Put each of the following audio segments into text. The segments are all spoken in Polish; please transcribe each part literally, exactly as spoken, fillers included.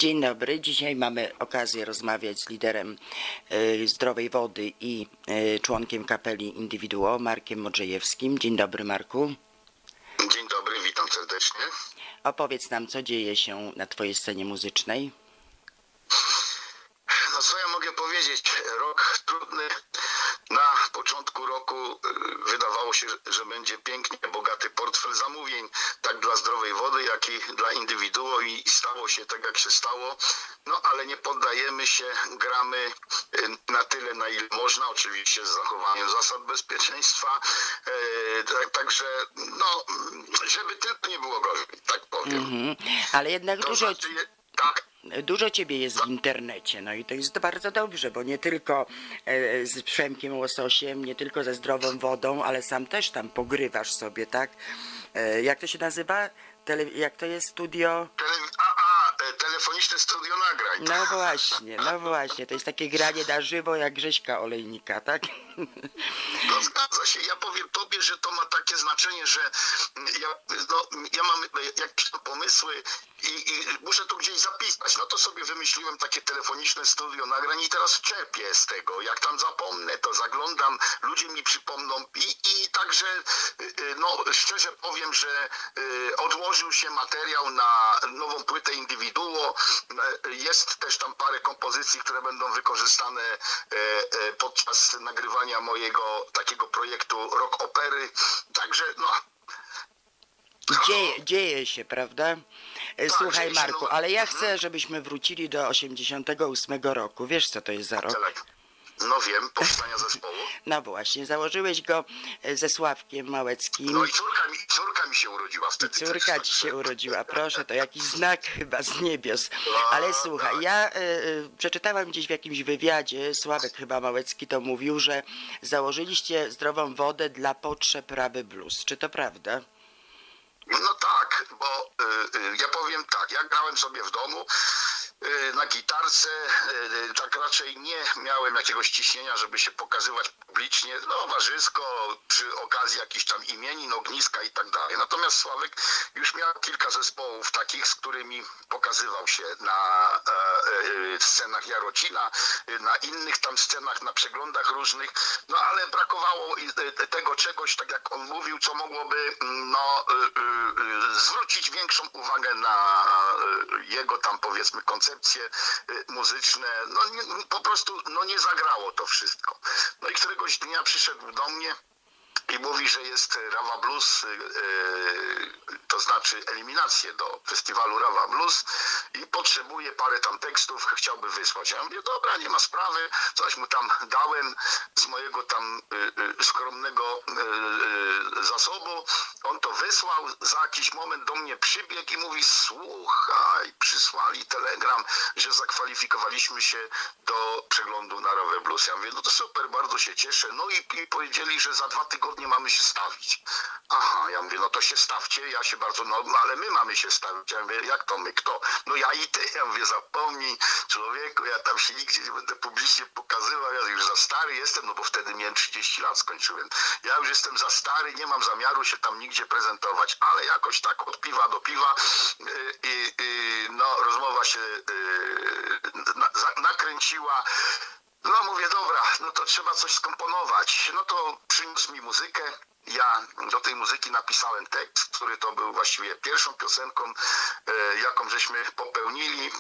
Dzień dobry. Dzisiaj mamy okazję rozmawiać z liderem y, Zdrowej Wody i y, członkiem kapeli Indywiduo, Markiem Modrzejewskim. Dzień dobry, Marku. Dzień dobry, witam serdecznie. Opowiedz nam, co dzieje się na twojej scenie muzycznej. No co ja mogę powiedzieć? Rok trudny. Na początku roku wydawało się, że będzie pięknie bogaty portfel zamówień, tak dla Zdrowej Wody, jak i dla Indywiduo, i stało się tak, jak się stało. No ale nie poddajemy się, gramy na tyle, na ile można, oczywiście z zachowaniem zasad bezpieczeństwa. Także no, żeby tylko nie było gorzej, tak powiem. Mhm. Ale jednak to dużo... znaczy, tak. Dużo ciebie jest w internecie, no i to jest bardzo dobrze, bo nie tylko e, z Przemkiem Łososiem, nie tylko ze Zdrową Wodą, ale sam też tam pogrywasz sobie, tak? E, jak to się nazywa? Tele, jak to jest studio? Tele, a, a, telefoniczne studio nagrań. No właśnie, no właśnie, to jest takie granie na żywo jak Grześka Olejnika, tak? No zgadza się, ja powiem tobie, że to ma takie znaczenie, że ja, no, ja mam jakieś pomysły i, i muszę to gdzieś zapisać. No to sobie wymyśliłem takie telefoniczne studio nagrań i teraz czerpię z tego. Jak tam zapomnę, to zaglądam, ludzie mi przypomną i, i także no szczerze powiem, że odłożył się materiał na nową płytę Indywiduo. Jest też tam parę kompozycji, które będą wykorzystane podczas nagrywania mojego takiego projektu rock opery. Także no... Dzieje, dzieje się, prawda? Słuchaj, tak, Marku, no, ale ja chcę, żebyśmy wrócili do osiemdziesiątego ósmego roku. Wiesz, co to jest za rok? No wiem, powstania zespołu. No właśnie, założyłeś go ze Sławkiem Małeckim. No i córka mi, córka mi się urodziła wtedy. I córka ci się urodziła, proszę, to jakiś znak chyba z niebios. Ale słuchaj, ja y, y, przeczytałam gdzieś w jakimś wywiadzie, Sławek chyba Małecki to mówił, że założyliście Zdrową Wodę dla potrzeb Rawy Blues. Czy to prawda? No tak, bo y, y, ja powiem tak, ja grałem sobie w domu y, na gitarce, y, tak raczej nie miałem jakiegoś ciśnienia, żeby się pokazywać publicznie, no towarzysko, przy okazji jakichś tam imienin, ogniska i tak dalej. Natomiast Sławek już miał kilka zespołów takich, z którymi pokazywał się na e, e, scenach Jarocina, na innych tam scenach, na przeglądach różnych, no ale brakowało tego czegoś, tak jak on mówił, co mogłoby no y, zwrócić większą uwagę na jego tam powiedzmy koncepcje muzyczne. No nie, po prostu no nie zagrało to wszystko. No i któregoś dnia przyszedł do mnie i mówi, że jest Rawa Blues, yy, to znaczy eliminację do festiwalu Rawa Blues i potrzebuje parę tam tekstów, chciałby wysłać. Ja mówię, dobra, nie ma sprawy, coś mu tam dałem z mojego tam yy, skromnego yy, zasobu. On to wysłał, za jakiś moment do mnie przybiegł i mówi, słuchaj, przysłali telegram, że zakwalifikowaliśmy się do przeglądu na Rawę Blues. Ja mówię, no to super, bardzo się cieszę. No i, i powiedzieli, że za dwa tygodnie mamy się stawić. Aha, ja mówię, no to się stawcie, ja się bardzo, no ale my mamy się stawić. Ja mówię, jak to my, kto? No ja i ty. Ja mówię, zapomnij, człowieku, ja tam się nigdzie nie będę publicznie pokazywał, ja już za stary jestem, no bo wtedy miałem trzydzieści lat, skończyłem. Ja już jestem za stary, nie mam zamiaru się tam nigdzie prezentować, ale jakoś tak od piwa do piwa i, i no rozmowa się y, na, nakręciła. No mówię, dobra, no to trzeba coś skomponować. No to przyniósł mi muzykę. Ja do tej muzyki napisałem tekst, który to był właściwie pierwszą piosenką, jaką żeśmy popełnili,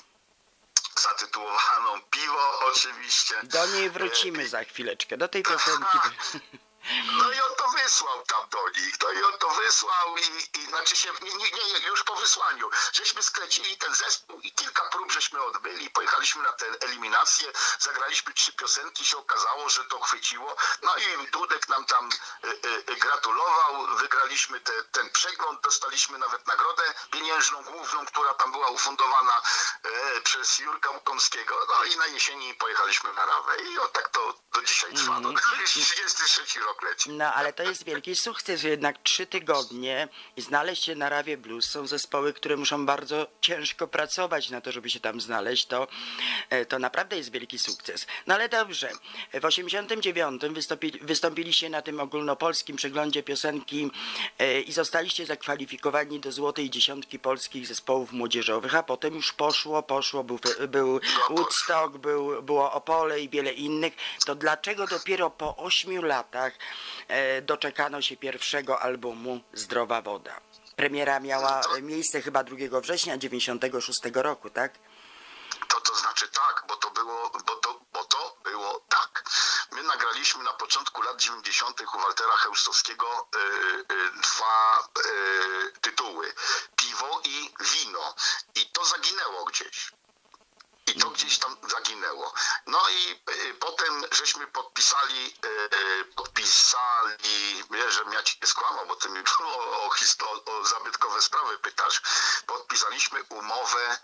zatytułowaną Piwo oczywiście. Do niej wrócimy za chwileczkę, do tej piosenki. No i on to wysłał tam do nich, no i on to wysłał i, i znaczy się, nie, nie, nie, już po wysłaniu, żeśmy sklecili ten zespół i kilka prób żeśmy odbyli, pojechaliśmy na tę eliminację, zagraliśmy trzy piosenki, się okazało, że to chwyciło, no i Dudek nam tam y, y, gratulował, wygraliśmy te, ten przegląd, dostaliśmy nawet nagrodę pieniężną główną, która tam była ufundowana y, przez Jurka Łukomskiego, no i na jesieni pojechaliśmy na Rawę i o tak to do dzisiaj trwa, Mm. no, trzydziesty trzeci rok leci. No ale to jest wielki sukces, że jednak trzy tygodnie i znaleźć się na Rawie Blues. Są zespoły, które muszą bardzo ciężko pracować na to, żeby się tam znaleźć. To, to naprawdę jest wielki sukces. No ale dobrze, w osiemdziesiątym dziewiątym wystąpili, wystąpiliście na tym ogólnopolskim przeglądzie piosenki e, i zostaliście zakwalifikowani do złotej dziesiątki polskich zespołów młodzieżowych, a potem już poszło, poszło. poszło, był, był Woodstock, był, było Opole i wiele innych, to dlaczego dopiero po ośmiu latach e, doczekano się pierwszego albumu Zdrowa Woda? Premiera miała miejsce chyba drugiego września dziewięćdziesiątego szóstego roku, tak? To to znaczy tak, bo to było, bo to, bo to było tak. My nagraliśmy na początku lat dziewięćdziesiątych u Waltera Chełstowskiego y, y, dwa y, tytuły. Piwo i wino. I to zaginęło gdzieś. I to gdzieś tam zaginęło. No i y, potem żeśmy podpisali, y, y, podpisali, wiesz, że ja ci nie skłamał, bo ty mi o, o, histo- o zabytkowe sprawy pytasz. Podpisaliśmy umowę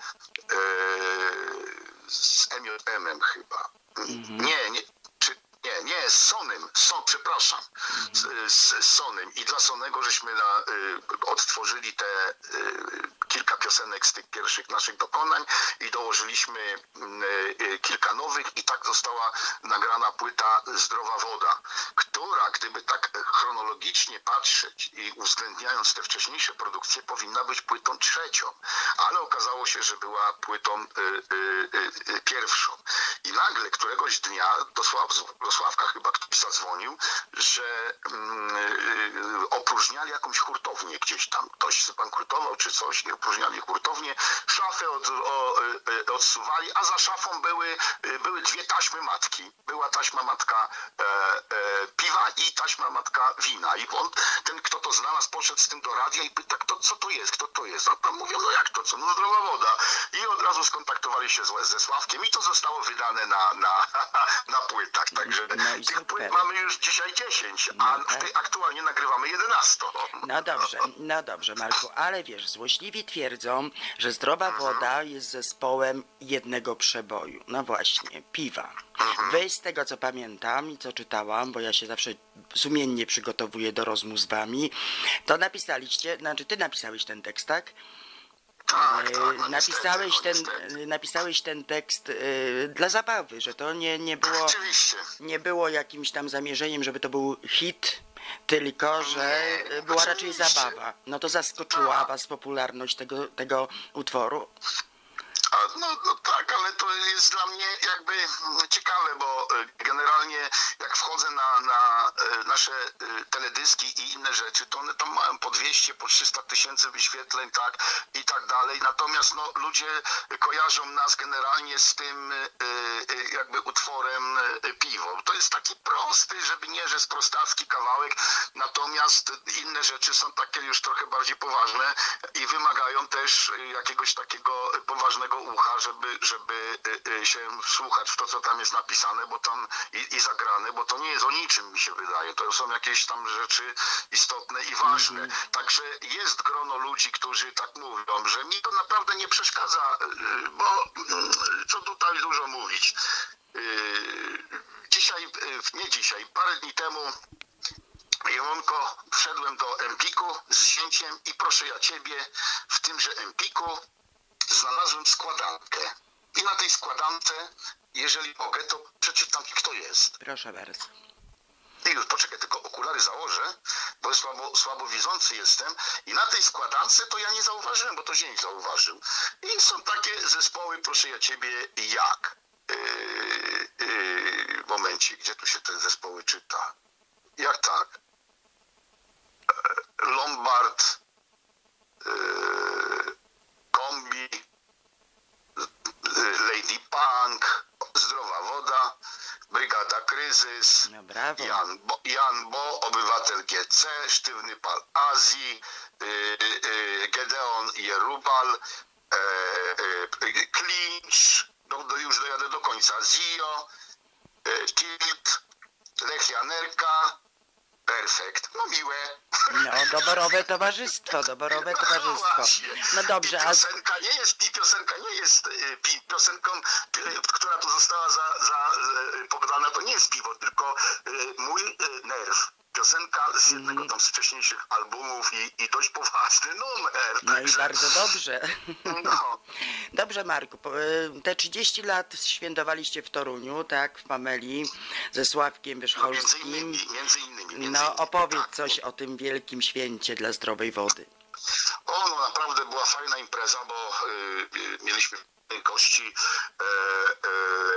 y, z M J M-em chyba. Mhm. Nie, nie. Nie, nie, z Sonym, so, przepraszam, z, z Sonym. I dla Sonego żeśmy na, y, odtworzyli te y, kilka piosenek z tych pierwszych naszych dokonań i dołożyliśmy y, y, kilka nowych i tak została nagrana płyta Zdrowa Woda, która, gdyby tak chronologicznie patrzeć i uwzględniając te wcześniejsze produkcje, powinna być płytą trzecią, ale okazało się, że była płytą y, y, y, pierwszą. I nagle któregoś dnia dosłownie do Sławka chyba ktoś zadzwonił, że mm, opróżniali jakąś hurtownię gdzieś tam. Ktoś zbankrutował czy coś i opróżniali hurtownię. Szafę od, o, o, odsuwali, a za szafą były, były dwie taśmy matki. Była taśma matka e, e, piwa i taśma matka wina. I on, ten kto to znalazł, poszedł z tym do radia i pyta, kto, co to jest, kto to jest. A tam mówią, no jak to, co? No Zdrowa Woda. I od razu skontaktowali się z, ze Sławkiem i to zostało wydane na, na, na płytach. Także No i tych super. płyt mamy już dzisiaj dziesięć, No a tak. w tej aktualnie nagrywamy jedenaście. No dobrze, no dobrze, Marku, ale wiesz, złośliwi twierdzą, że Zdrowa Woda jest zespołem jednego przeboju. No właśnie, piwa. Wy z tego co pamiętam i co czytałam, bo ja się zawsze sumiennie przygotowuję do rozmów z wami, to napisaliście, znaczy ty napisałeś ten tekst, tak? Tak, tak, no E, napisałeś, niestety, no ten, niestety. napisałeś ten tekst e, dla zabawy, że to nie, nie, było, Oczywiście. nie było jakimś tam zamierzeniem, żeby to był hit, tylko że Nie, była raczej oczywiście. zabawa. No to zaskoczyła Tak. was popularność tego, tego utworu? A, no, no tak, ale to jest dla mnie jakby mm, ciekawe, bo y, generalnie jak wchodzę na, na y, nasze y, teledyski i inne rzeczy, to one tam mają po dwieście, po trzysta tysięcy wyświetleń, tak, i tak dalej. Natomiast no, ludzie kojarzą nas generalnie z tym y, y, jakby utworem y, Piwo. To jest taki prosty, żeby nie, że sprostacki kawałek, natomiast inne rzeczy są takie już trochę bardziej poważne i wymagają też y, jakiegoś takiego poważnego ucha, żeby, żeby y, y, się wsłuchać w to, co tam jest napisane, bo tam i, i zagrane, bo to nie jest o niczym, mi się wydaje. To są jakieś tam rzeczy istotne i ważne. Mhm. Także jest grono ludzi, którzy tak mówią, że mi to naprawdę nie przeszkadza, y, bo y, co tutaj dużo mówić. Y, Dzisiaj, y, nie dzisiaj, parę dni temu Jełonko, wszedłem do Empiku z zięciem i proszę ja ciebie, w tymże Empiku znalazłem składankę. I na tej składance, jeżeli mogę, to przeczytam, kto jest. Proszę bardzo. I już poczekaj, tylko okulary założę, bo słabo, słabowidzący jestem. I na tej składance to ja nie zauważyłem, bo to zięć zauważył. I są takie zespoły, proszę ja ciebie, jak? Yy, yy, momencie, gdzie tu się te zespoły czyta? Jak tak? Lombard, yy, Kombi, yy, Lady Punk, Zdrowa Woda, Brygada Kryzys, No brawo. Jan Bo, Jan Bo, Obywatel G C, Sztywny Pal Azji, yy, yy, Gedeon Jerubal, yy, yy, Clinch, do, do, już dojadę do końca, Zio, yy, Tilt, Lechianerka, Perfekt, no miłe. No, doborowe towarzystwo, doborowe No towarzystwo. właśnie. No dobrze, I a piosenka nie jest, i piosenka nie jest y, pi, piosenką, y, która tu została za, za y, podana, to nie jest piwo, tylko y, mój y, nerw. Piosenka z jednego tam z wcześniejszych albumów i, i dość poważny numer. no i Także, bardzo dobrze. no, Dobrze, Marku, po- y, te trzydzieści lat świętowaliście w Toruniu, tak, w Pameli, ze Sławkiem no między Wierzcholskim. innymi, między innymi. Między No innymi, opowiedz tak. coś o tym wielkim święcie dla zdrowej wody. O, no naprawdę była fajna impreza, bo y, y, mieliśmy gości, e, e,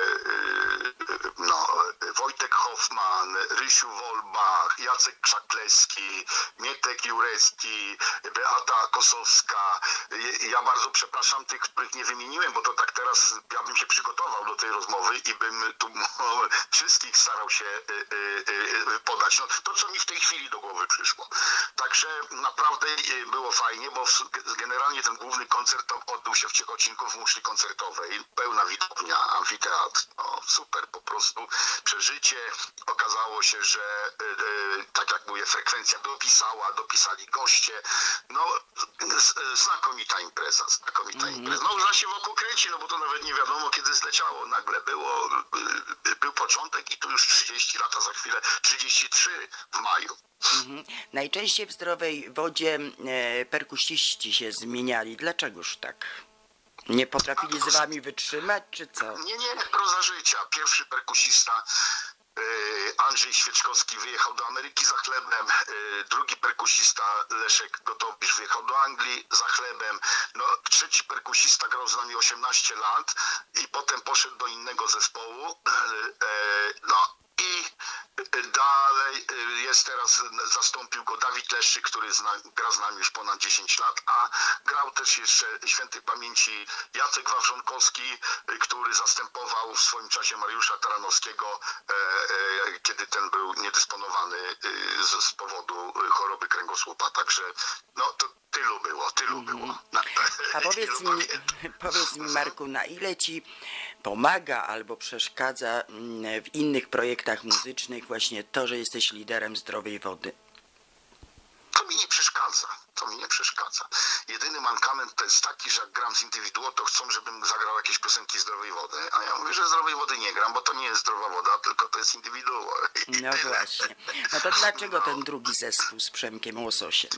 e, no, Wojtek Hoffman, Rysiu Wolbach, Jacek Krzaklewski, Mietek Jurecki, Beata Kosowska. Ja bardzo przepraszam tych, których nie wymieniłem, bo to tak teraz ja bym się przygotował do tej rozmowy i bym tu wszystkich starał się podać. No, to, co mi w tej chwili do głowy przyszło. Także naprawdę było fajnie, bo generalnie ten główny koncert to odbył się w Ciechocinku w muszli koncertowej. Pełna widownia, amfiteatr. No, super, po prostu przeżycie. Okazało się, że tak jak mówię, frekwencja dopisała, dopisali goście. No, znakomita impreza, znakomita mm. impreza. No, ona się wokół kręci, no bo to nawet nie wiadomo, kiedy zleciało. Nagle było, był początek i tu już trzydzieści lata, za chwilę trzydzieści trzy w maju. Mhm. Najczęściej w Zdrowej Wodzie e, perkusiści się zmieniali. Dlaczegoż tak? Nie potrafili z wami wytrzymać, czy co? Nie, nie, proza życia. Pierwszy perkusista Andrzej Świeczkowski wyjechał do Ameryki za chlebem, drugi perkusista Leszek Gotobisz wyjechał do Anglii za chlebem, no, trzeci perkusista grał z nami osiemnaście lat i potem poszedł do innego zespołu, no i dalej jest teraz, zastąpił go Dawid Leszczyk, który zna, gra z nami już ponad dziesięć lat, a grał też jeszcze świętej pamięci Jacek Wawrzonkowski, który zastępował w swoim czasie Mariusza Taranowskiego, e, e, kiedy ten był niedysponowany e, z, z powodu choroby kręgosłupa. Także no to tylu było, tylu mm. było. Na, a powiedz mi, powiedz mi Marku, na ile ci pomaga albo przeszkadza w innych projektach muzycznych właśnie to, że jesteś liderem Zdrowej Wody? To mi nie przeszkadza. To mi nie przeszkadza. Jedyny mankament to jest taki, że jak gram z indywiduo, to chcą, żebym zagrał jakieś piosenki Zdrowej Wody. A ja mówię, że Zdrowej Wody nie gram, bo to nie jest zdrowa woda, tylko to jest indywiduo. No właśnie. No to dlaczego no. ten drugi zespół z Przemkiem Łososiem?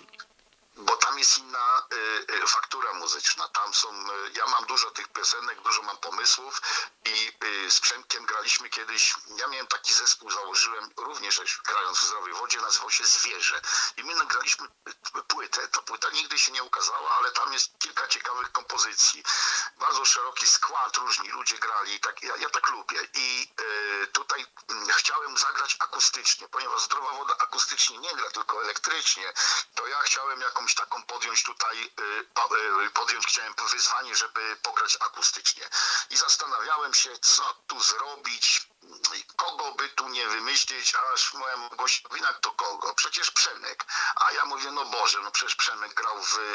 Bo tam jest inna y, y, faktura muzyczna. Tam są, y, ja mam dużo tych piosenek, dużo mam pomysłów i y, z Przemkiem graliśmy kiedyś, ja miałem taki zespół, założyłem również grając w Zdrowej Wodzie, nazywał się Zwierzę. I my nagraliśmy płytę, ta płyta nigdy się nie ukazała, ale tam jest kilka ciekawych kompozycji. Bardzo szeroki skład, różni ludzie grali, tak, ja, ja tak lubię. I y, tutaj y, chciałem zagrać akustycznie, ponieważ Zdrowa Woda akustycznie nie gra, tylko elektrycznie, to ja chciałem jakąś taką podjąć tutaj, podjąć chciałem wyzwanie, żeby pograć akustycznie. I zastanawiałem się, co tu zrobić, kogo by tu nie wymyślić, aż moja gość mówi, to kogo? Przecież Przemek. A ja mówię, no Boże, no przecież Przemek grał w,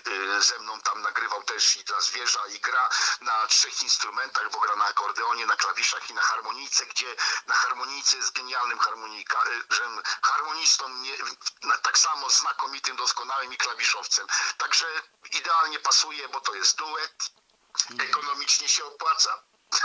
ze mną, tam nagrywał też i dla Zwierza i gra na trzech instrumentach, bo gra na akordeonie, na klawiszach i na harmonijce, gdzie na harmonijce jest genialnym harmonikarzem, harmonistą, nie, tak samo znakomitym, doskonałym i klawiszowcem. Także idealnie pasuje, bo to jest duet, ekonomicznie się opłaca.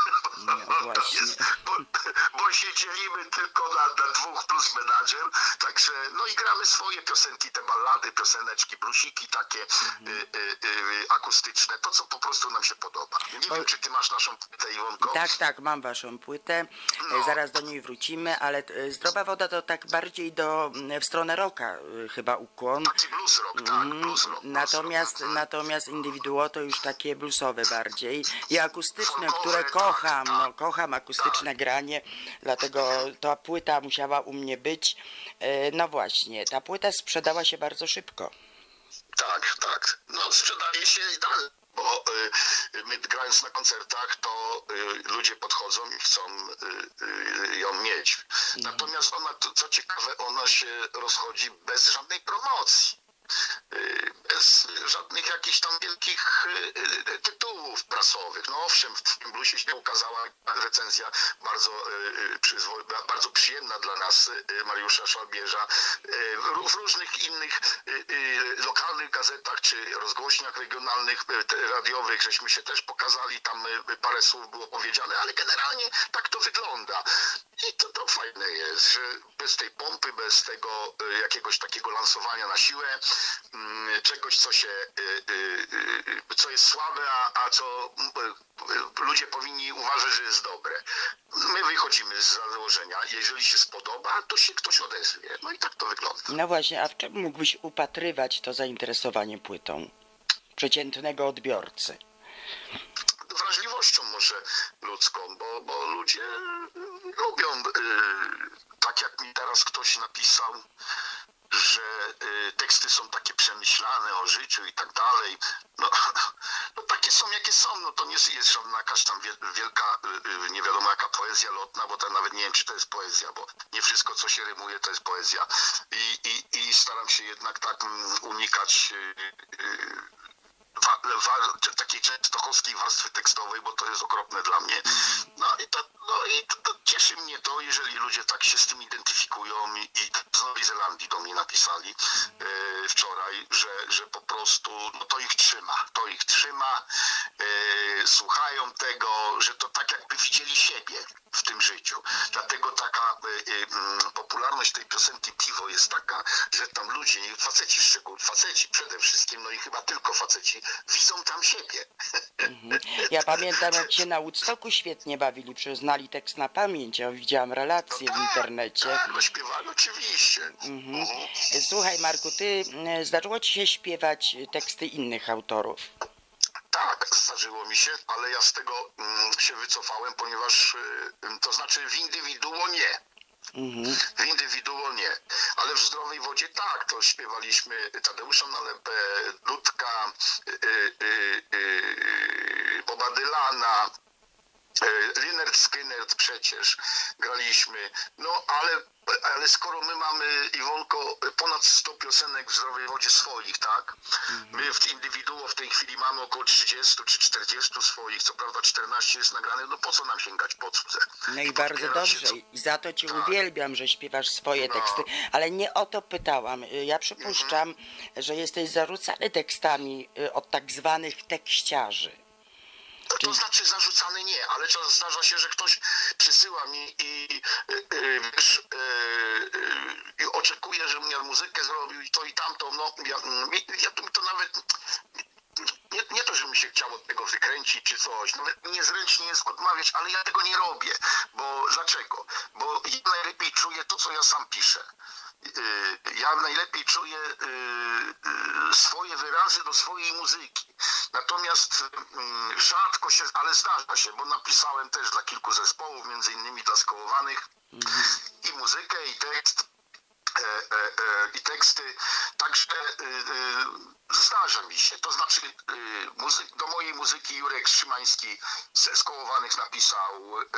No jest, bo, bo się dzielimy tylko na, na dwóch plus menadżer, także no i gramy swoje piosenki, te ballady, pioseneczki, blusiki takie mm. y, y, y, akustyczne, to co po prostu nam się podoba. Nie o... wiem, czy ty masz naszą płytę, Iwonko? Tak, tak, mam waszą płytę, no. Zaraz do niej wrócimy, ale Zdrowa Woda to tak bardziej do, w stronę rocka chyba ukłon. Taki blues rock, tak, mm. blues rock. Natomiast, blues rock, natomiast indywiduo to już takie bluesowe bardziej i akustyczne, Folkowe, które tak, kocham, tak. no kocham akustyczne granie, dlatego ta płyta musiała u mnie być. No właśnie, ta płyta sprzedała się bardzo szybko. Tak, tak. No sprzedaje się dalej, bo y, my grając na koncertach, to y, ludzie podchodzą i chcą y, y, ją mieć. Mhm. Natomiast ona, to, co ciekawe, ona się rozchodzi bez żadnej promocji. Bez żadnych jakichś tam wielkich tytułów prasowych. No owszem, w tym bluesie się ukazała recenzja bardzo, przyzwo- bardzo przyjemna dla nas Mariusza Szalbierza. W różnych innych lokalnych gazetach czy rozgłośniach regionalnych, radiowych, żeśmy się też pokazali, tam parę słów było powiedziane, ale generalnie tak to wygląda. I to, to fajne jest, że bez tej pompy, bez tego jakiegoś takiego lansowania na siłę, mm, czegoś, co się, y, y, y, co jest słabe, a, a co y, y, ludzie powinni uważać, że jest dobre. My wychodzimy z założenia, jeżeli się spodoba, to się ktoś odezwie. No i tak to wygląda. No właśnie, a w czym mógłbyś upatrywać to zainteresowanie płytą przeciętnego odbiorcy? Wrażliwością może ludzką, bo, bo ludzie lubią, y, tak jak mi teraz ktoś napisał, że y, teksty są takie przemyślane o życiu i tak dalej. No, no takie są jakie są, no to nie jest żadna jakaś tam wielka, y, nie wiadomo jaka poezja lotna, bo to nawet nie wiem, czy to jest poezja, bo nie wszystko, co się rymuje, to jest poezja. I, i, i staram się jednak tak um, unikać y, y, Wa, wa, takiej częstochowskiej warstwy tekstowej, bo to jest okropne dla mnie. No i, to, no i to, to cieszy mnie to, jeżeli ludzie tak się z tym identyfikują i, i z Nowej Zelandii do mnie napisali e, wczoraj, że, że po prostu no to ich trzyma, to ich trzyma, e, słuchają tego, że to tak jakby widzieli siebie w tym życiu. Dlatego taka e, e, popularność tej piosenki Piwo jest taka, że tam ludzie, faceci szczególnie, faceci przede wszystkim, no i chyba tylko faceci, widzą tam siebie. Mhm. Ja pamiętam, jak się na Woodstocku świetnie bawili, przecież znali tekst na pamięć, ja widziałam relacje No w tak, internecie. Tak, no śpiewali oczywiście. Mhm. Mhm. Słuchaj, Marku, ty e, zdarzyło ci się śpiewać teksty innych autorów? Tak, zdarzyło mi się, ale ja z tego mm, się wycofałem, ponieważ y, to znaczy w indywiduo nie. Mhm. W indywiduo nie, ale w Zdrowej Wodzie tak, to śpiewaliśmy Tadeusza Nalepę, Dudka, y, y, y, y, Boba Dylana, y, Lynyrd Skynyrd przecież graliśmy, no ale, ale skoro my mamy, Iwonko, ponad sto piosenek w Zdrowej Wodzie swoich, tak? My w indywiduo w tej chwili mamy około trzydzieści czy czterdzieści swoich, co prawda czternaście jest nagrane, no po co nam sięgać po cudze? No i I bardzo podbierać się, dobrze. co- I za to cię Tak. uwielbiam, że śpiewasz swoje No. teksty. Ale nie o to pytałam. Ja przypuszczam, że jesteś zarzucany tekstami y, od tak zwanych tekściarzy. To, to znaczy zarzucany nie, ale czas zdarza się, że ktoś przysyła mi i, y, y, wiesz, y, y, i oczekuje, żebym ja muzykę zrobił i to i tamto. No, ja, mi- ja to, mi to nawet nie, nie to, że mi się chciało od tego wykręcić czy coś, nawet niezręcznie jest odmawiać, ale ja tego nie robię. Bo dlaczego? Bo ja najlepiej czuję to, co ja sam piszę. Yy, Ja najlepiej czuję yy, swoje wyrazy do swojej muzyki. Natomiast yy, rzadko się, ale zdarza się, bo napisałem też dla kilku zespołów, między innymi dla Skołowanych, i muzykę, i tekst, e, e, e, i teksty. Także e, e, zdarza mi się. To znaczy e, muzy- do mojej muzyki Jurek Szymański ze Skołowanych napisał, e,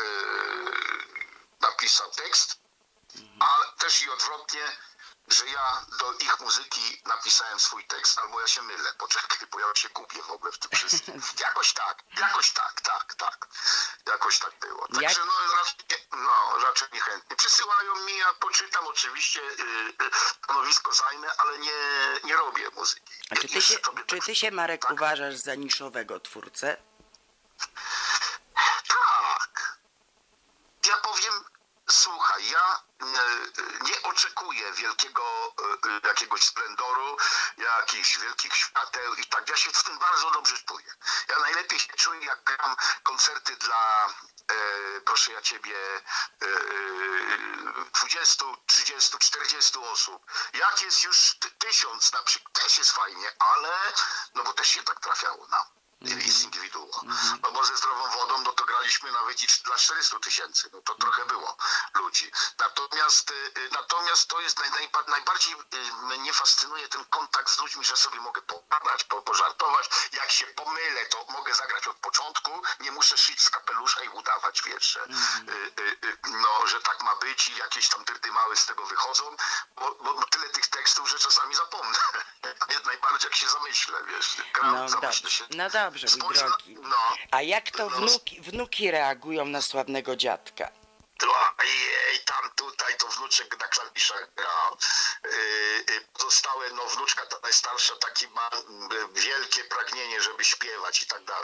napisał tekst, ale też i odwrotnie, że ja do ich muzyki napisałem swój tekst, albo ja się mylę. Poczekaj, bo ja się kupię w ogóle w tym wszystkim. Jakoś tak, jakoś tak, tak, tak. Jakoś tak było. Jak- Także no raczej, no, raczej niechętnie. Przysyłają mi, ja poczytam oczywiście, yy, yy, stanowisko zajmę, ale nie, nie robię muzyki. A czy ty Jeszcze się, tobie czy tak- ty się Marek, tak. uważasz za niszowego twórcę? Tak. Ja powiem, słuchaj, ja e, nie oczekuję wielkiego e, jakiegoś splendoru, jakichś wielkich świateł i tak. Ja się z tym bardzo dobrze czuję. Ja najlepiej się czuję, jak gram koncerty dla, e, proszę ja ciebie, e, dwadzieścia, trzydzieści, czterdzieści osób. Jak jest już ty, tysiąc na przykład, też jest fajnie, ale, no bo też się tak trafiało nam. Z indywiduum. No bo ze Zdrową Wodą, no to graliśmy nawet i dla czterystu tysięcy, no to trochę było ludzi. Natomiast, y, natomiast to jest naj, najba- najbardziej y, mnie fascynuje ten kontakt z ludźmi, że sobie mogę pogadać, po, pożartować. Jak się pomylę, to mogę zagrać od początku, nie muszę szyć z kapelusza i udawać, wiesz, że, y, y, y, no, że tak ma być i jakieś tam dyrdy małe z tego wychodzą, bo, bo, bo tyle tych tekstów, że czasami zapomnę. Najbardziej jak się zamyślę, wiesz, gram, No zamyślę dobrze, się. no dobrze, mój Spojrzę na- drogi. No, A jak to No. wnuki, wnuki reagują na sławnego dziadka? to jej, tam tutaj to wnuczek na klawiszach grał. Yy, yy, Pozostałe, no wnuczka ta najstarsza taki ma yy, wielkie pragnienie, żeby śpiewać i tak dalej.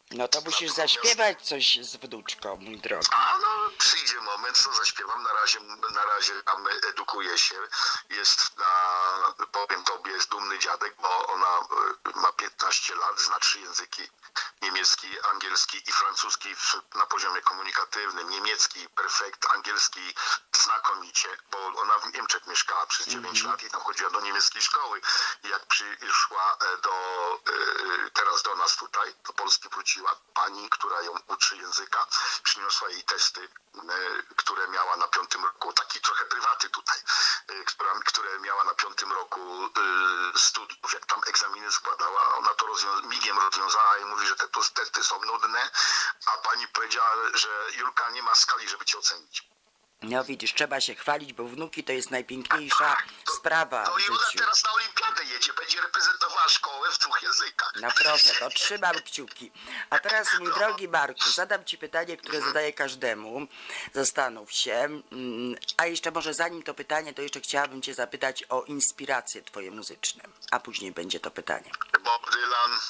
No to musisz Natomiast- zaśpiewać coś z wnuczką, mój drogi. A no, przyjdzie moment, co zaśpiewam. Na razie, na razie tam edukuje się. Jest na, powiem tobie, jest dumny dziadek, bo ona y, ma piętnaście lat, zna trzy języki. Niemiecki, angielski i francuski w, na poziomie komunikatywnym. Niemiecki perfekt, angielski znakomicie, bo ona w Niemczech mieszkała przez dziewięć lat i tam chodziła do niemieckiej szkoły. I jak przyszła e, do, e, teraz do nas tutaj, do Polski wróciła pani, która ją uczy języka, przyniosła jej testy, e, które miała na piątym roku, taki trochę prywaty tutaj, e, która, które miała na piątym roku e, studiów, jak tam egzaminy składała, ona to rozwią- migiem rozwiązała i mówi, że te to testy są nudne, a pani powiedziała, że Julka nie ma skali, żeby cię ocenić. No widzisz, trzeba się chwalić, bo wnuki to jest najpiękniejsza sprawa To w Jula życiu. teraz na olimpiadę jedzie, będzie reprezentowała szkołę w dwóch językach. No proszę, to trzymam kciuki. A teraz, mój drogi Marku, zadam ci pytanie, które zadaję każdemu. Zastanów się. Mm, A jeszcze może zanim to pytanie, to jeszcze chciałabym cię zapytać o inspiracje twoje muzyczne. A później będzie to pytanie. Bob Dylan,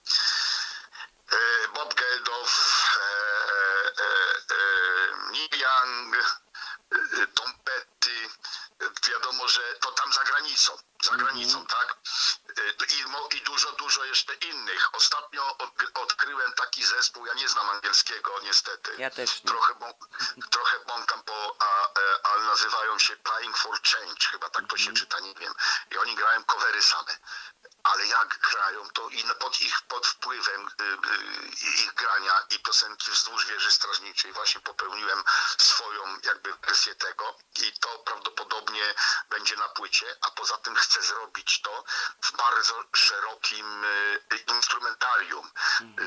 e, Bob Geldof, e, e, e, Neil Young, e, Tom Petty, e, wiadomo, że to tam za granicą, za granicą, tak? E, I, mo- I dużo, dużo jeszcze innych. Ostatnio od, odkryłem taki zespół, ja nie znam angielskiego niestety. Ja też nie. Trochę, bą, trochę bąkam po, a, e, ale nazywają się Playing for Change, chyba tak to się czyta, nie wiem. I oni grają covery same. Ale jak grają, to i pod ich pod wpływem y, y, ich grania i piosenki wzdłuż wieży strażniczej właśnie popełniłem swoją jakby wersję tego i to prawdopodobnie będzie na płycie, a poza tym chcę zrobić to w bardzo szerokim y, instrumentarium. Y,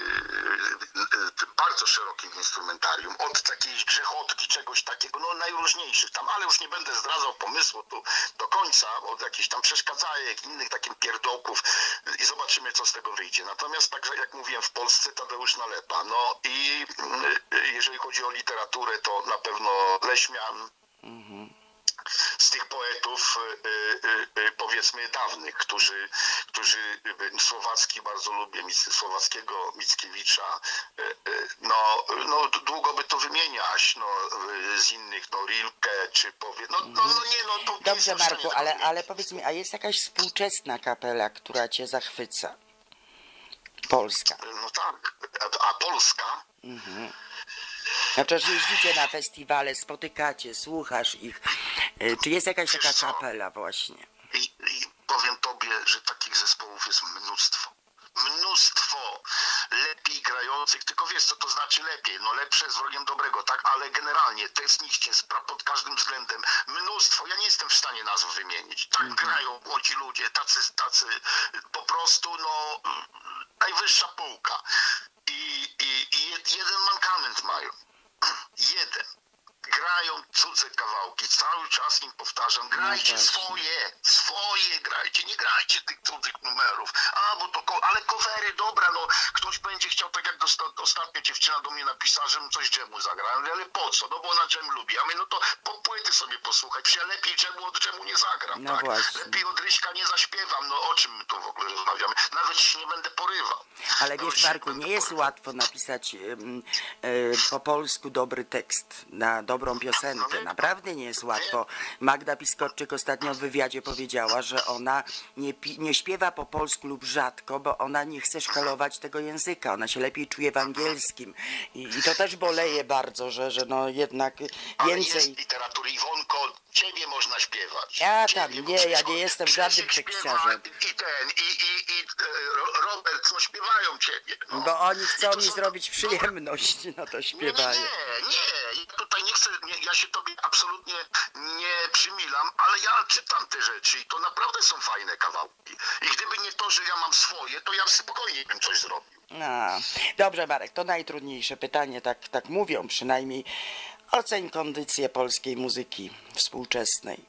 y, y, bardzo szerokim instrumentarium. Od takiej grzechotki, czegoś takiego, no najróżniejszych tam, ale już nie będę zdradzał pomysłu tu do końca, od jakichś tam przeszkadzajek, innych takich pierdołków i zobaczymy, co z tego wyjdzie. Natomiast także, jak mówiłem, w Polsce Tadeusz Nalepa. No i y, jeżeli chodzi o literaturę, to na pewno Leśmian. Z tych poetów y, y, y, powiedzmy dawnych, którzy, którzy y, Słowacki bardzo lubię, Mic- Słowackiego, Mickiewicza, y, y, no, no d- długo by to wymieniać, no, y, z innych, no Rilke, czy powie, no, no, no nie, no to nie Dobrze, jestem w stanie Marku, tego ale, wymienić. ale powiedz mi, a jest jakaś współczesna kapela, która cię zachwyca? Polska. No tak, a, a Polska? No przecież jeździcie na festiwale, spotykacie, słuchasz ich. Y, Czy jest jakaś taka Wiesz co? kapela właśnie? I, I powiem tobie, że takich zespołów jest mnóstwo. Mnóstwo lepiej grających, tylko wiesz co to znaczy lepiej, no lepsze jest wrogiem dobrego, tak, ale generalnie technicznie, spra- pod każdym względem mnóstwo, ja nie jestem w stanie nazw wymienić, tak grają młodzi ludzie, tacy, tacy po prostu no najwyższa półka i, i, i jed- jeden mankament mają, jeden. Grają cudze kawałki, cały czas im powtarzam, grajcie właśnie. swoje, swoje grajcie, nie grajcie tych cudzych numerów, a bo to, ko- ale covery, dobra, no ktoś będzie chciał, tak jak dosta- ostatnio dziewczyna do mnie napisała, żebym coś dżemu zagrał, ja mówię, ale po co, no bo ona dżem lubi, a my no to po płyty sobie posłuchaj, przecież ja lepiej dżemu od dżemu nie zagram, No tak, właśnie. lepiej od Ryśka nie zaśpiewam, no o czym my tu w ogóle rozmawiamy, nawet się nie będę porywał. Ale Nawet wiesz, się Marku, będę nie jest porywał. łatwo napisać ym, y, po polsku dobry tekst na dobrą piosenkę. Naprawdę nie jest łatwo. Magda Piskorczyk ostatnio w wywiadzie powiedziała, że ona nie, pi- nie śpiewa po polsku lub rzadko, bo ona nie chce szkalować tego języka. Ona się lepiej czuje w angielskim. I, i to też boleje bardzo, że, że no jednak Ale więcej... jest literatury. Iwonko, ciebie można śpiewać. Ja Ciebie tam nie, ja nie jestem żadnym Krzysiek śpiewa tekściarzem. I ten, i, i, i e, Ro- Robert, no śpiewają ciebie. No. Bo oni chcą I to mi są- zrobić przyjemność, no to Nie, nie, śpiewają. nie, nie, ja tutaj nie chcę, nie, ja się tobie absolutnie nie przymilam, ale ja czytam te rzeczy i to naprawdę są fajne kawałki. I gdyby nie to, że ja mam swoje, to ja spokojnie bym coś zrobił. A, dobrze, Marek, to najtrudniejsze pytanie, tak, tak mówią przynajmniej. Oceń kondycję polskiej muzyki współczesnej.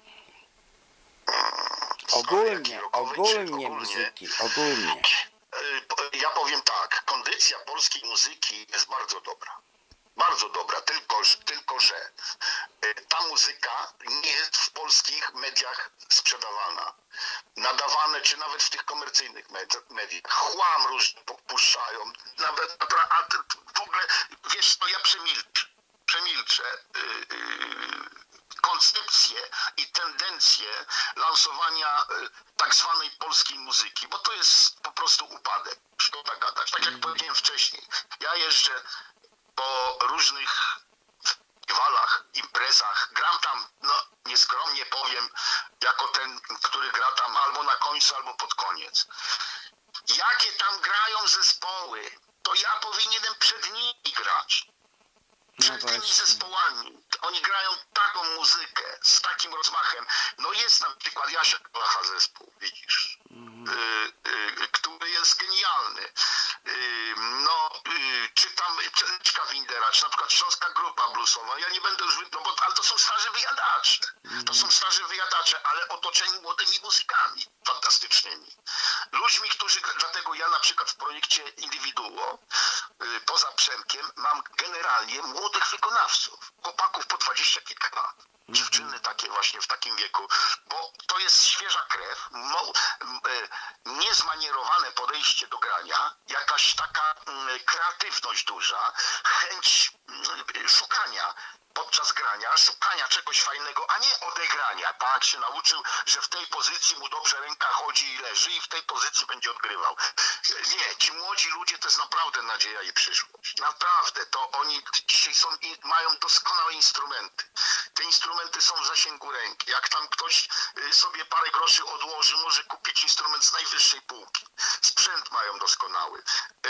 Ogólnie, Jaki rokowy czy ogólnie ogólnie? muzyki, ogólnie. E, po- Ja powiem tak, kondycja polskiej muzyki jest bardzo dobra. Bardzo dobra, tylko, że- tylko że e, ta muzyka nie jest w polskich mediach sprzedawana. Nadawane, czy nawet w tych komercyjnych med- mediach. Chłam różny puszczają. Nawet, napra- a ty- w ogóle, wiesz co, ja przemilczę. Przemilczę. Yy, yy, koncepcję i tendencję lansowania y, tak zwanej polskiej muzyki, bo to jest po prostu upadek. Szkoda gadać. Tak jak powiedziałem wcześniej, ja jeżdżę po różnych festiwalach, imprezach, gram tam, no nieskromnie powiem, jako ten, który gra tam albo na końcu, albo pod koniec. Jakie tam grają zespoły, to ja powinienem przed nimi grać. Przed tymi właśnie. zespołami. Oni grają taką muzykę, z takim rozmachem. No jest na przykład Jasia Kalacha zespół, widzisz, y, y, który jest genialny. Y, no, y, czy tam Czerniczka Windera, czy na przykład Śląska Grupa Bluesowa. Ja nie będę już, no bo, ale to są starzy wyjadacze. To są starzy wyjadacze, ale otoczeni młodymi muzykami fantastycznymi. Ludźmi, którzy, dlatego ja na przykład w projekcie Indywiduo, y, poza Przemkiem, mam generalnie młodych wykonawców, chłopaków po dwadzieścia kilka lat. Dziewczyny takie właśnie w takim wieku, bo to jest świeża krew, mo, y, niezmanierowane podejście do grania, jakaś taka y, kreatywność duża, chęć y, szukania podczas grania, szukania czegoś fajnego, a nie odegrania. Tak się nauczył, że w tej pozycji mu dobrze ręka chodzi i leży i w tej pozycji będzie odgrywał. Nie, ci młodzi ludzie to jest naprawdę nadzieja i przyszłość. Naprawdę, to oni dzisiaj są, mają doskonałe instrumenty. Te instrumenty są w zasięgu ręki. Jak tam ktoś sobie parę groszy odłoży, może kupić instrument z najwyższej półki. Sprzęt mają doskonały.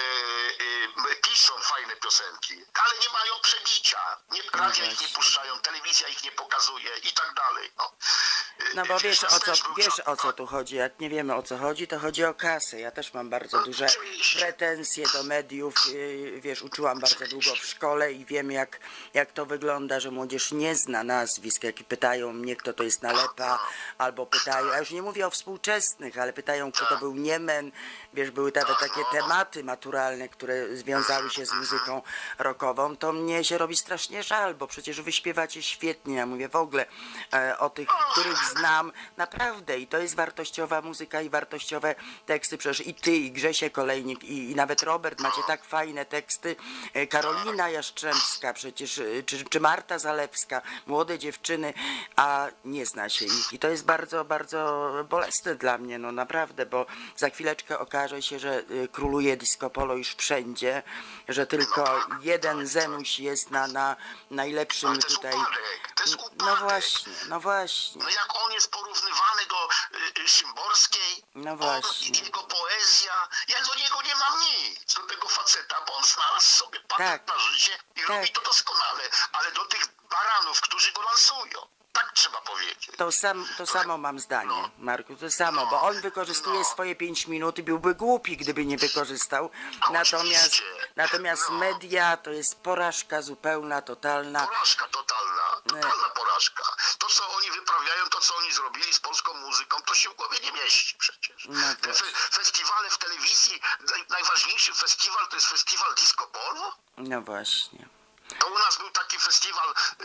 Piszą fajne piosenki, ale nie mają przebicia. Nie, radia ich nie puszczają, telewizja ich nie pokazuje i tak dalej. No, No bo wiesz o co, był wiesz czas- o co tu chodzi, jak nie wiemy o co chodzi, to chodzi o kasę. Ja też mam bardzo duże Oczywiście. pretensje do mediów, yy, wiesz, uczyłam bardzo długo w szkole i wiem jak, jak to wygląda, że młodzież nie zna nazwisk, jak pytają mnie kto to jest Nalepa, albo pytają, ja już nie mówię o współczesnych, ale pytają kto to był Niemen, wiesz, były te, te takie tematy maturalne, które związały się z muzyką rockową, to mnie się robi strasznie żal, bo przecież wy śpiewacie świetnie, ja mówię w ogóle e, o tych, których znam, naprawdę i to jest wartościowa muzyka i wartościowe teksty, przecież i ty, i Grzesie Kolejnik, i, i nawet Robert, macie tak fajne teksty, e, Karolina Jastrzębska przecież, e, czy, czy Marta Zalewska, młode dziewczyny, a nie zna się ich i to jest bardzo, bardzo bolesne dla mnie, no naprawdę, bo za chwileczkę okaże się, że e, króluje disco polo już wszędzie, że tylko jeden Zenuś jest na, na najlepszym Ale to jest tutaj. upadek, to jest upadek. No właśnie, no właśnie. No jak on jest porównywany do y, y, Szymborskiej, No on, właśnie. jego poezja, ja do niego nie mam nic, do tego faceta, bo on znalazł sobie patent Tak. na życie i Tak. robi to doskonale, ale do tych baranów, którzy go lansują, tak trzeba powiedzieć. To, sam, to samo mam zdanie, No. Marku, to samo, bo on wykorzystuje No. swoje pięć minut i byłby głupi, gdyby nie wykorzystał. A Natomiast, oczywiście. natomiast No. media to jest porażka zupełna, totalna. Porażka totalna, totalna porażka. To, co oni wyprawiają, to, co oni zrobili z polską muzyką, to się w głowie nie mieści przecież. No Te właśnie. fe- festiwale w telewizji, naj- najważniejszy festiwal to jest festiwal Disco Polo. No właśnie. To u nas był taki festiwal y,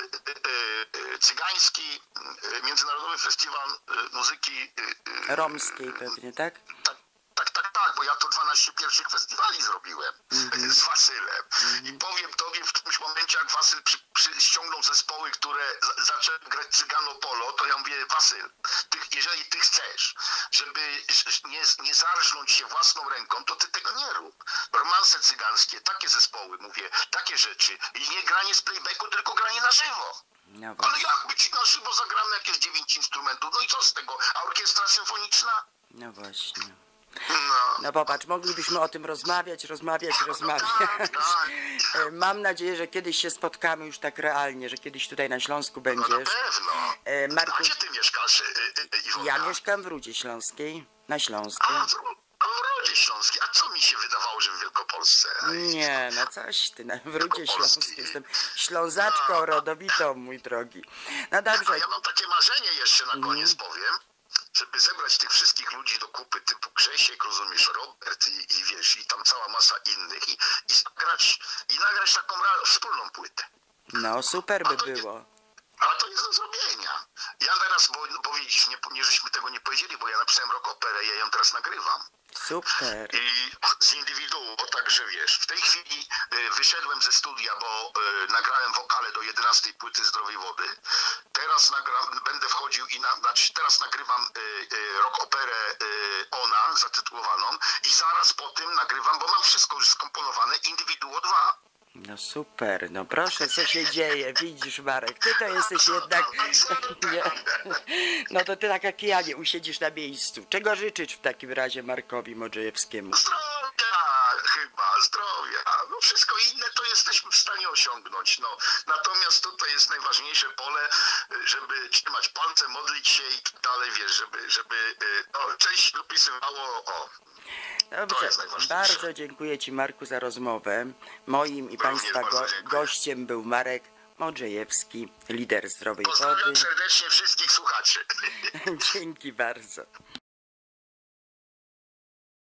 y, y, cygański, y, Międzynarodowy Festiwal y, Muzyki y, y, Romskiej pewnie, tak? tak, tak, tak, tak, bo ja to dwanaście pierwszych festiwali zrobiłem Mhm. z Wasylem. I powiem tobie w którymś momencie, jak Wasyl przy, przy, ściągnął zespoły, które za, zaczęły grać Cygano Polo, to ja mówię, Wasyl, ty, jeżeli ty chcesz, żeby nie, nie zarżnąć się własną ręką, to ty tego nie rób. Romanse cygańskie, takie zespoły, mówię, takie rzeczy. I nie granie z playbacku, tylko granie na żywo. No Ale właśnie. jak być na żywo zagramy jakieś dziewięć instrumentów, no i co z tego? A orkiestra symfoniczna? No właśnie. No. No popatrz, moglibyśmy o tym rozmawiać, rozmawiać, rozmawiać. tak, tak. E, Mam nadzieję, że kiedyś się spotkamy już tak realnie, że kiedyś tutaj na Śląsku No na będziesz. pewno. E, Marku, A gdzie ty mieszkasz, y, y, y, Iwona? ja mieszkam w Rudzie Śląskiej, na Śląsku. A w, a w Rudzie Śląskiej. A co mi się wydawało, że w Wielkopolsce? Nie, no coś ty, na- w Rudzie Wielkopolski. Śląskiej jestem ślązaczką rodowitą, mój drogi. No A dobrze, ja mam takie marzenie jeszcze na koniec powiem. żeby zebrać tych wszystkich ludzi do kupy typu Grzesiek, rozumiesz, Robert i, i wiesz, i tam cała masa innych i, i nagrać, i nagrać taką ra- wspólną płytę. No super A by to nie- było. A to jest do zrobienia. Ja teraz, bo, bo widzisz, nie, nie żeśmy tego nie powiedzieli, bo ja napisałem rock operę, ja ją teraz nagrywam. Super. I z indywiduum, bo także wiesz, w tej chwili y, wyszedłem ze studia, bo y, nagrałem wokale do jedenastej płyty Zdrowej Wody. Teraz nagram, będę wchodził i na, znaczy teraz nagrywam y, y, rock operę y, Ona, zatytułowaną i zaraz po tym nagrywam, bo mam wszystko już skomponowane, Indywiduo dwa. No super, no proszę, co się dzieje, widzisz Marek, ty to jesteś jednak, nie, no to ty tak jak ja nie usiedzisz na miejscu. Czego życzyć w takim razie Markowi Modrzejewskiemu? Zdrowia chyba, zdrowia. No wszystko inne to jesteśmy w stanie osiągnąć. No. Natomiast tutaj jest najważniejsze pole, żeby trzymać palce, modlić się i tak dalej, wiesz, żeby, żeby no, część dopisywało, o. Dobrze, jest najważniejsze. bardzo dziękuję Ci Marku za rozmowę. Moim i Państwa bardzo go, dziękuję. gościem był Marek Modrzejewski, lider Zdrowej Pozdrawiam Wody. serdecznie wszystkich słuchaczy. Dzięki bardzo.